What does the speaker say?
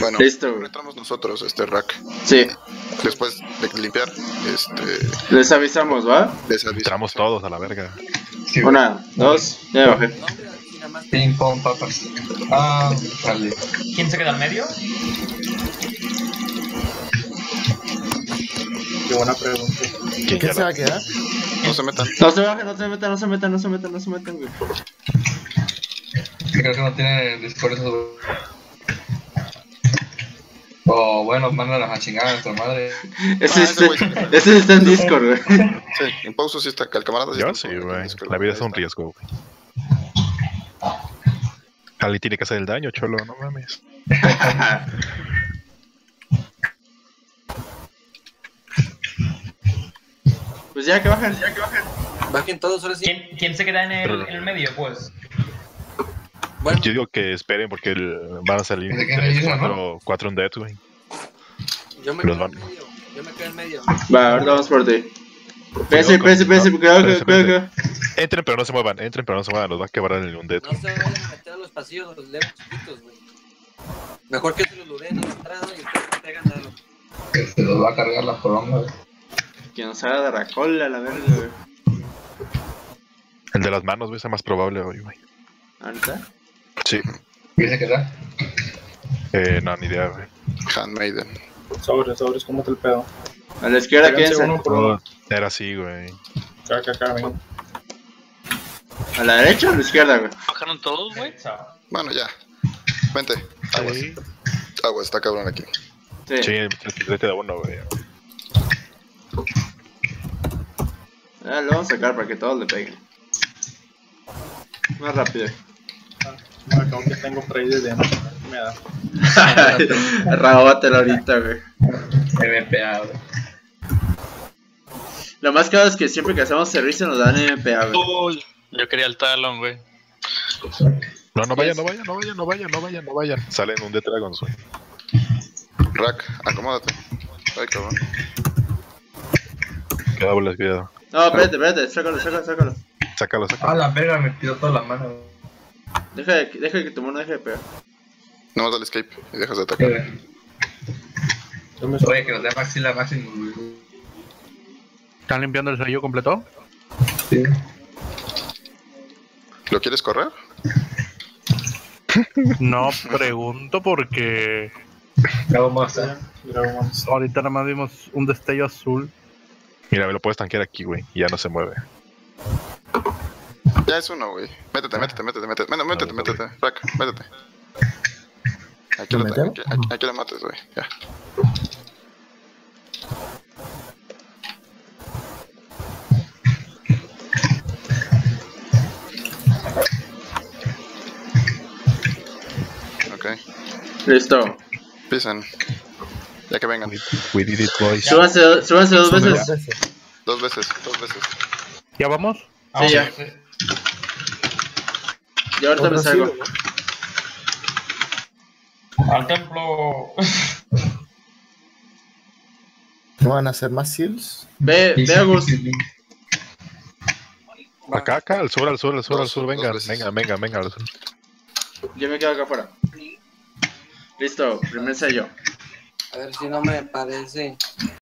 Bueno, Listo, ahora güey. entramos nosotros, Rack. Sí, Después de limpiar, les avisamos, ¿va? les aviso. Entramos todos a la verga. Sí, güey. Una, dos, ya me bajé. No, hombre, aquí nada más. Ping pong papas. Ah, vale. ¿Quién se queda al medio? Qué buena pregunta. ¿Quién ¿Quién se va ya a quedar? No se metan. No se bajen, no se metan, no se metan, no se metan, no se metan, güey. Creo que no tiene Discord esos, güey. O bueno, mandan a chingar a nuestra madre. ese güey sí. Ese está en Discord, güey. Sí, en pausa sí está, el camarada sí Yo está sí, en güey. Discord, La vida es ahí un está. riesgo, güey. Ali tiene que hacer el daño, cholo, no mames. Pues ya que bajen, Bajen todos, ahora sí. ¿Quién se queda en el medio, pues? Bueno, Yo digo que esperen porque van a salir ¿De qué me dicen, cuatro undead, güey. yo me los quedo en van- medio. Yo me quedo en medio. Va, ahorita vamos por ti. Pese, cuidado, cuidado. Entren pero no se muevan, los va a quebrar el undead. No se vayan a meter a los pasillos, los leves chiquitos, güey. Mejor que se los ludeen en la entrada y después se pegan a los... Que se los va a cargar la poronga, güey. Que nos haga de racola, la verga, güey. El de las manos, güey, es el más probable hoy, güey. ¿Ahorita? Sí. ¿Quién se queda? No, ni idea, güey. Handmaiden. Sobres, ¿cómo te el pedo? A la izquierda, Háganse ¿quién uno por uno. Era así, güey. Acá, venga. ¿A la derecha o a la izquierda, güey? ¿Bajaron todos, güey? Bueno, ya. Vente. Aguas. Aguas, está cabrón aquí. Sí. Sí, trate de uno, güey. Lo vamos a sacar para que todos le peguen. Más rápido. Acá aunque tengo spray de demo. Me da. Rábatelo ahorita, güey. MPA, güey. Lo más caro es que siempre que hacemos servicio nos dan MPA, güey. Uy, yo quería el talón, güey. No vayan. Salen un de Dragons, güey. Rack, acomódate. Ay, cabrón. Cuidado. No, espérate, sácalo. Sácalo. Ah, la verga, me tiró toda la mano, güey. Deja que tu mono deje de pegar. No más dale escape y dejas de atacar. Yo me Oye, que nos dé maxila máximo, güey. ¿Están limpiando el sello completo? Sí. ¿Lo quieres correr? No pregunto porque Acabo más, ahorita nada más vimos un destello azul. Mira, me lo puedes tanquear aquí, güey. Y ya no se mueve. Ya es uno, güey. Métete. Métete. Rack, métete. Aquí lo mates, güey. Ya. Ok. Listo. Pisan. Ya que vengan. We did it, boys. Súbanse dos veces. Dos veces. ¿Ya vamos? Sí, ya. Yo ahorita me salgo. Al templo. ¿No van a hacer más seals? Ve, Agus. Acá, al sur. Venga, veces. venga, al sur. Yo me quedo acá afuera. Listo, primer sello. A ver si no me parece.